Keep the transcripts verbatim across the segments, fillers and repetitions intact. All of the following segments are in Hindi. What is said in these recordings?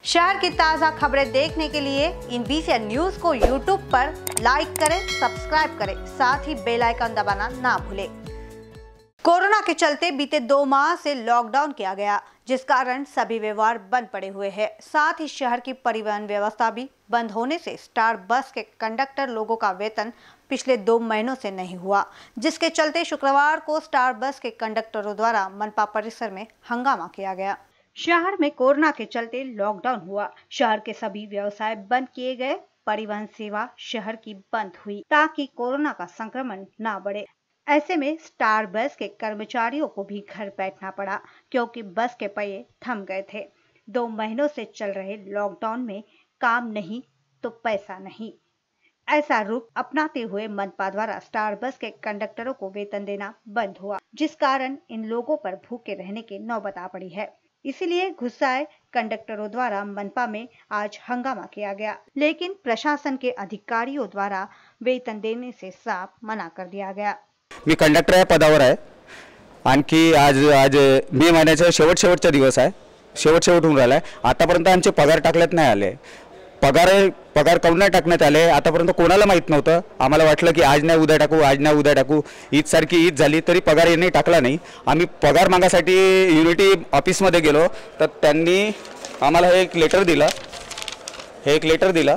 शहर की ताज़ा खबरें देखने के लिए इन वीसीएन न्यूज को यूट्यूब पर लाइक करें, सब्सक्राइब करें, साथ ही बेल आइकन दबाना ना भूलें। कोरोना के चलते बीते दो माह से लॉकडाउन किया गया, जिस कारण सभी व्यवहार बंद पड़े हुए हैं। साथ ही शहर की परिवहन व्यवस्था भी बंद होने से स्टार बस के कंडक्टर लोगों का वेतन पिछले दो महीनों से नहीं हुआ, जिसके चलते शुक्रवार को स्टार बस के कंडक्टरों द्वारा मनपा परिसर में हंगामा किया गया। शहर में कोरोना के चलते लॉकडाउन हुआ, शहर के सभी व्यवसाय बंद किए गए, परिवहन सेवा शहर की बंद हुई ताकि कोरोना का संक्रमण न बढ़े। ऐसे में स्टार बस के कर्मचारियों को भी घर बैठना पड़ा, क्योंकि बस के पहिए थम गए थे। दो महीनों से चल रहे लॉकडाउन में काम नहीं तो पैसा नहीं, ऐसा रुख अपनाते हुए मनपा द्वारा स्टार बस के कंडक्टरों को वेतन देना बंद हुआ, जिस कारण इन लोगों पर भूखे रहने की नौबत आ पड़ी है। इसीलिए गुस्साए कंडक्टरों द्वारा मनपा में आज हंगामा किया गया, लेकिन प्रशासन के अधिकारियों द्वारा वेतन देने से साफ मना कर दिया गया। मी कंडक्टर या पदावर आहे। आणखी आज आज मे महिन्याचा शेवट शेवटचा दिवस आहे, शेवट शेवट होऊन राहिला आहे। आतापर्यंत आमचे पगार टाकल्यात नाही आले, पगार पगार काऊन नाही टाकण्यात आले आतापर्यंत कोणाला माहित नव्हतं। आम्हाला वाटलं की आज नाही उद्या टाकू, आज नाही उद्या टाकू। ईद सारखी ईद झाली तरी पगार यांनी टाकला नाही। आम्ही पगार मागासाठी युनिटी ऑफिसमध्ये गेलो तर त्यांनी आम्हाला हे एक लेटर दिलं, हे एक लेटर दिलं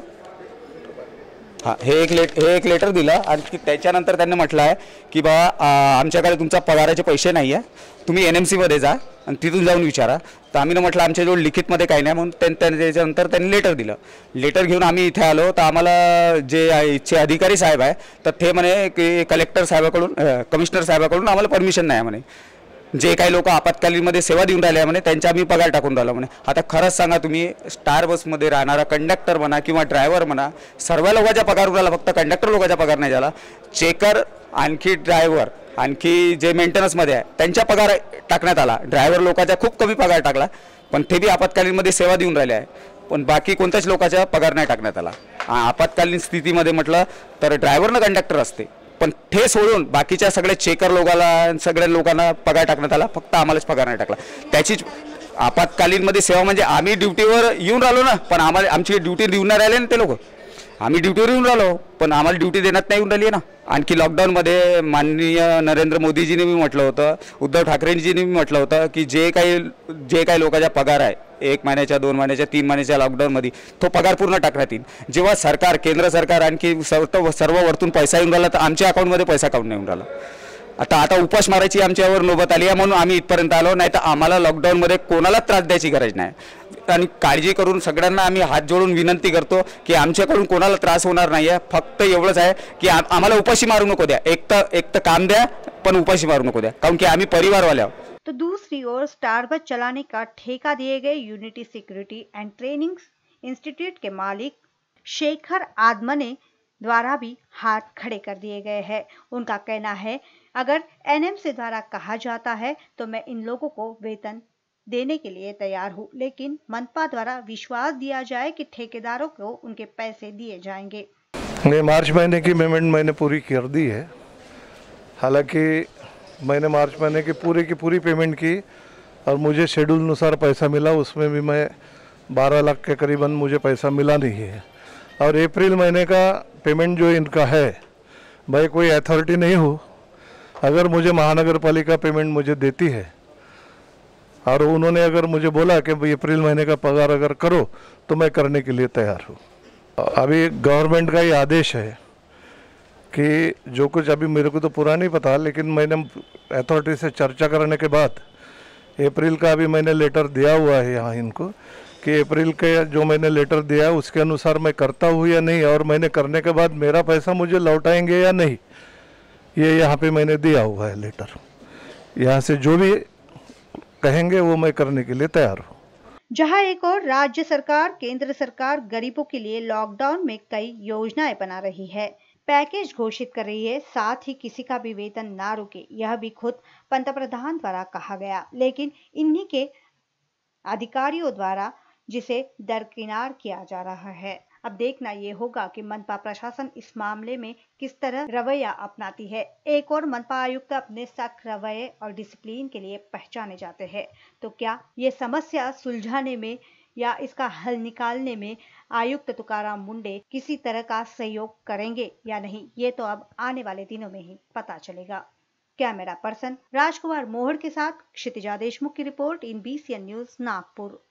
हां हे एक लेट हे एक लेटर दिलं आणि त्याच्यानंतर त्यांनी म्हटलं आहे की बा आमच्याकडे तुमचा पगाराचे पैसे नाही आहे, तुम्ही एन एम सीमध्ये जा आणि तिथून जाऊन विचारा। तर आम्ही म्हटलं आमच्याजवळ लिखितमध्ये काही नाही, म्हणून त्याच्यानंतर त्यांनी लेटर दिलं। लेटर घेऊन आम्ही इथे आलो तर आम्हाला जे इथचे अधिकारी साहेब आहे तर ते म्हणे की कलेक्टर साहेबाकडून कमिशनर साहेबाकडून आम्हाला परमिशन नाही म्हणे। जे काही लोक आपत्कालीनमध्ये सेवा देऊन राहिले म्हणे त्यांचा आम्ही पगार टाकून राहिलो म्हणे। आता खरंच सांगा तुम्ही, स्टार बसमध्ये राहणारा कंडक्टर म्हणा किंवा ड्रायव्हर म्हणा, सर्व लोकांचा पगार उरला, फक्त कंडक्टर लोकांचा पगार नाही झाला। चेकर आणखी ड्रायव्हर आणखी जे मेंटेनन्समध्ये आहे त्यांचा पगार टाकण्यात आला। ड्रायव्हर लोकांचा खूप कमी पगार टाकला, पण ते बी आपत्कालीनमध्ये सेवा देऊन राहिले आहे, पण बाकी कोणत्याच लोकांचा पगार नाही टाकण्यात आला। आपत्कालीन स्थितीमध्ये म्हटलं तर ड्रायव्हरनं कंडक्टर असते, पण ते सोडून बाकीच्या सगळ्या चेकर लोकांना सगळ्या लोकांना पगार टाकण्यात आला, फक्त आम्हालाच पगार नाही टाकला। त्याचीच आपत्कालीनमध्ये सेवा म्हणजे आम्ही ड्युटीवर येऊन राहिलो ना, पण आम्हाला आमची ड्युटी देऊन नाही राहिले ना ते लोक। आम्ही ड्युटीवर येऊन राहिलो पण आम्हाला ड्युटी देण्यात नाही येऊन राहिली ना। आणखी लॉकडाऊनमध्ये माननीय नरेंद्र मोदीजींनी मी म्हटलं होतं, उद्धव ठाकरेंजींनी मी म्हटलं होतं की जे काही जे काही लोकांचा पगार आहे एक महिन्याच्या दोन महिन्याच्या तीन महिन्याच्या लॉकडाऊनमध्ये तो पगार पूर्ण टाकण्यात येईल। जेव्हा सरकार केंद्र सरकार आणखी सर्व सर्व वरतून पैसा येऊन राहिला तर आमच्या अकाउंटमध्ये पैसा काऊन नाही येऊन राहिला। आता आता उपास मारायची आमच्यावर नोबत आली आहे, म्हणून आम्ही इथपर्यंत आलो, नाही तर आम्हाला लॉकडाऊनमध्ये कोणाला त्रास द्यायची गरज नाही। आणि काळजी करून सगळ्यांना आम्ही हात जोडून विनंती करतो की आमच्याकडून कोणाला त्रास होणार नाही आहे, फक्त एवढंच आहे की आम्हाला उपाशी मारू नको द्या, एक तर एक तर काम द्या पण उपाशी मारू नको द्या, कारण की आम्ही परिवारवाले आहोत। तो दूसरी ओर स्टार बस चलाने का ठेका दिए गए unity security and training institute के मालिक शेखर आदमने द्वारा भी हाथ खड़े कर दिए गए हैं। उनका कहना है अगर एन एम सी द्वारा कहा जाता है तो मैं इन लोगों को वेतन देने के लिए तैयार हूँ, लेकिन मनपा द्वारा विश्वास दिया जाए कि ठेकेदारों को उनके पैसे दिए जाएंगे। ये मार्च महीने की पेमेंट मैंने पूरी कर दी है। हालांकि मैंने मार्च महीने की पूरी की पूरी पेमेंट की और मुझे शेड्यूल अनुसार पैसा मिला, उसमें भी मैं बारह लाख के करीबन मुझे पैसा मिला नहीं है। और अप्रैल महीने का पेमेंट जो इनका है, भाई कोई अथॉरिटी नहीं हो, अगर मुझे महानगर पालिका पेमेंट मुझे देती है और उन्होंने अगर मुझे बोला कि भाई अप्रैल महीने का पगार अगर करो तो मैं करने के लिए तैयार हूँ। अभी गवर्नमेंट का ये आदेश है कि जो कुछ, अभी मेरे को तो पूरा नहीं पता, लेकिन मैंने अथॉरिटी से चर्चा करने के बाद अप्रैल का अभी मैंने लेटर दिया हुआ है यहाँ इनको कि अप्रैल के जो मैंने लेटर दिया है उसके अनुसार मैं करता हूँ या नहीं, और मैंने करने के बाद मेरा पैसा मुझे लौटाएंगे या नहीं, ये यहाँ पे मैंने दिया हुआ है लेटर। यहाँ से जो भी कहेंगे वो मैं करने के लिए तैयार हूँ। जहां एक और राज्य सरकार, केंद्र सरकार गरीबों के लिए लॉकडाउन में कई योजनाएं बना रही है, पैकेज घोषित कर रही है, साथ ही किसी का भी वेतन ना रुके, यह भी खुद पंतप्रधान द्वारा कहा गया, लेकिन इन्हीं के अधिकारियों द्वारा जिसे दरकिनार किया जा रहा है। अब देखना ये होगा कि मनपा प्रशासन इस मामले में किस तरह रवैया अपनाती है। एक और मनपा आयुक्त अपने सख्त रवैये और डिसिप्लिन के लिए पहचाने जाते हैं, तो क्या ये समस्या सुलझाने में या इसका हल निकालने में आयुक्त तुकाराम मुंडे किसी तरह का सहयोग करेंगे या नहीं, ये तो अब आने वाले दिनों में ही पता चलेगा। कैमरा पर्सन राजकुमार मोहड़ के साथ क्षितिजा देशमुख की report in B C N news Nagpur.